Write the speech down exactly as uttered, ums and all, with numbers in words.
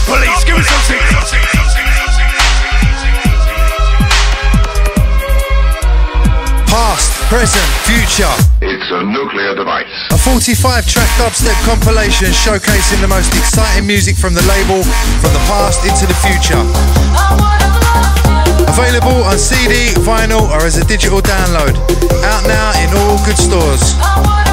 police. Give me some signals. Past, present, future. It's a nuclear device. A forty-five track dubstep compilation showcasing the most exciting music from the label, from the past into the future. Available on C D, vinyl or as a digital download. Out now in all good stores.